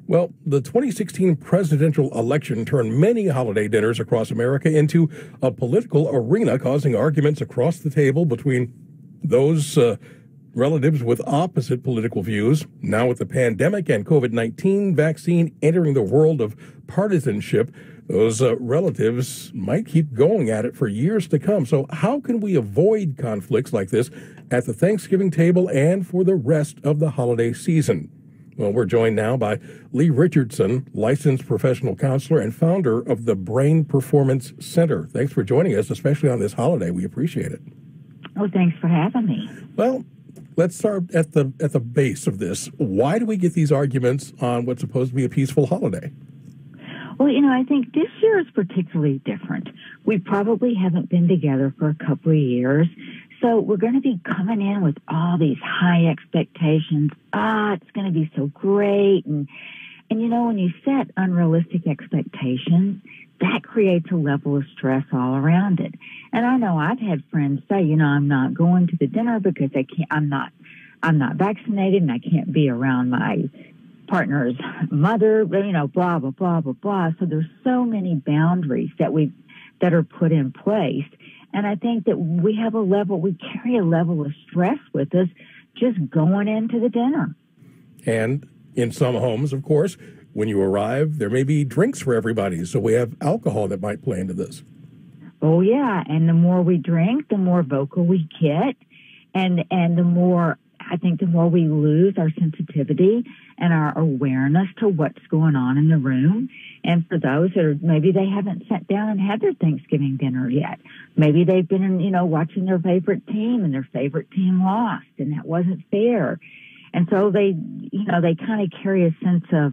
Well, the 2016 presidential election turned many holiday dinners across America into a political arena, causing arguments across the table between those relatives with opposite political views. Now, with the pandemic and COVID-19 vaccine entering the world of partisanship, those relatives might keep going at it for years to come. So how can we avoid conflicts like this at the Thanksgiving table and for the rest of the holiday season? Well, we're joined now by Lee Richardson, licensed professional counselor and founder of the Brain Performance Center. Thanks for joining us, especially on this holiday. We appreciate it. Well, thanks for having me. Well, let's start at the base of this. Why do we get these arguments on what's supposed to be a peaceful holiday? Well, I think this year is particularly different. We probably haven't been together for a couple of years. So we're going to be coming in with all these high expectations. It's going to be so great. And when you set unrealistic expectations, that creates a level of stress all around it. And I know I've had friends say, I'm not going to the dinner because I'm not vaccinated and I can't be around my partner's mother, blah, blah, blah, blah, blah. So there's so many boundaries that are put in place. And I think that we carry a level of stress with us just going into the dinner. And in some homes, of course, when you arrive, there may be drinks for everybody. So we have alcohol that might play into this. Oh, yeah. And the more we drink, the more vocal we get. And the more we lose our sensitivity and our awareness to what's going on in the room. And for those that maybe they haven't sat down and had their Thanksgiving dinner yet. Maybe they've been, watching their favorite team and their favorite team lost and that wasn't fair. And so they kind of carry a sense of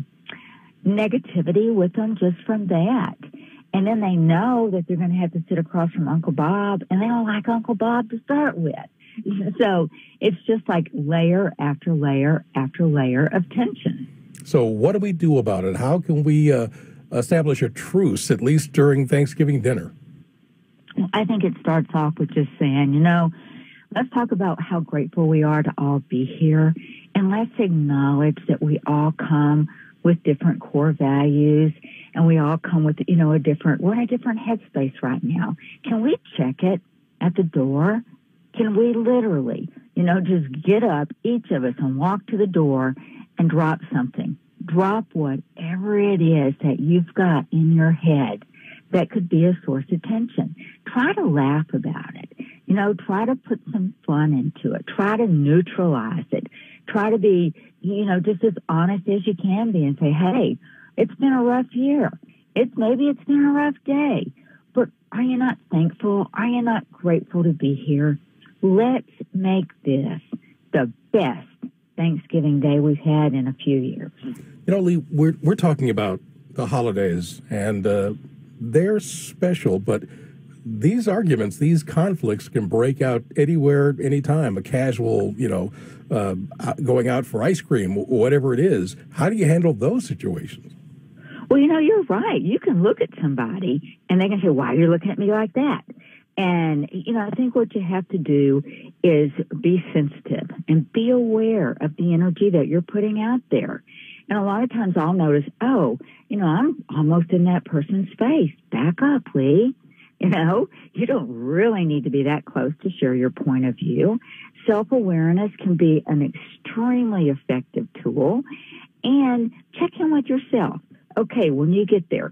negativity with them just from that. And then they know that they're going to have to sit across from Uncle Bob, and they don't like Uncle Bob to start with. So it's just like layer after layer after layer of tension. So what do we do about it? How can we establish a truce, at least during Thanksgiving dinner? I think it starts off with just saying, let's talk about how grateful we are to all be here. And let's acknowledge that we all come with different core values and we all come with, we're in a different headspace right now. Can we check it at the door? Can we literally, just get up, each of us, and walk to the door and drop something? Drop whatever it is that you've got in your head that could be a source of tension. Try to laugh about it. Try to put some fun into it. Try to neutralize it. Try to be, just as honest as you can be and say, hey, it's been a rough year. Maybe it's been a rough day, but are you not thankful? Are you not grateful to be here? Let's make this the best Thanksgiving Day we've had in a few years. Lee, we're talking about the holidays, and they're special, but these arguments, these conflicts can break out anywhere, anytime. A casual, going out for ice cream, whatever it is. How do you handle those situations? Well, you're right. You can look at somebody and they can say, why are you looking at me like that? And, I think what you have to do is be sensitive and be aware of the energy that you're putting out there. And a lot of times I'll notice, I'm almost in that person's face. Back up, Lee. You don't really need to be that close to share your point of view. Self-awareness can be an extremely effective tool. And check in with yourself. Okay, when you get there,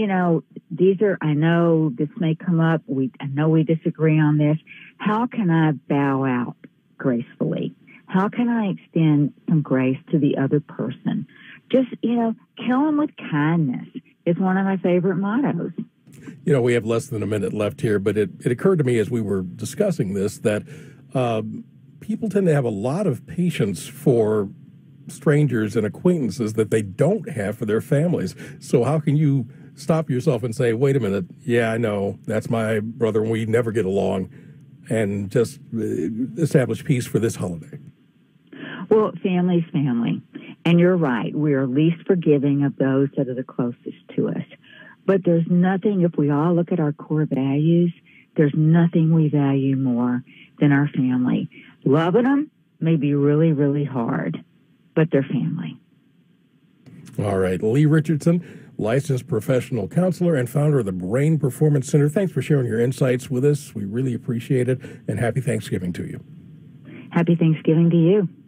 I know this may come up. I know we disagree on this. How can I bow out gracefully? How can I extend some grace to the other person? Just, kill them with kindness is one of my favorite mottos. We have less than a minute left here, but it occurred to me as we were discussing this that people tend to have a lot of patience for strangers and acquaintances that they don't have for their families. So how can you stop yourself and say, wait a minute, yeah, I know, that's my brother and we never get along, and just establish peace for this holiday? Well, family's family. And you're right, we are least forgiving of those that are the closest to us. But there's nothing, if we all look at our core values, there's nothing we value more than our family. Loving them may be really, really hard, but they're family. All right. Lee Richardson, licensed professional counselor and founder of the Brain Performance Center. Thanks for sharing your insights with us. We really appreciate it, and happy Thanksgiving to you. Happy Thanksgiving to you.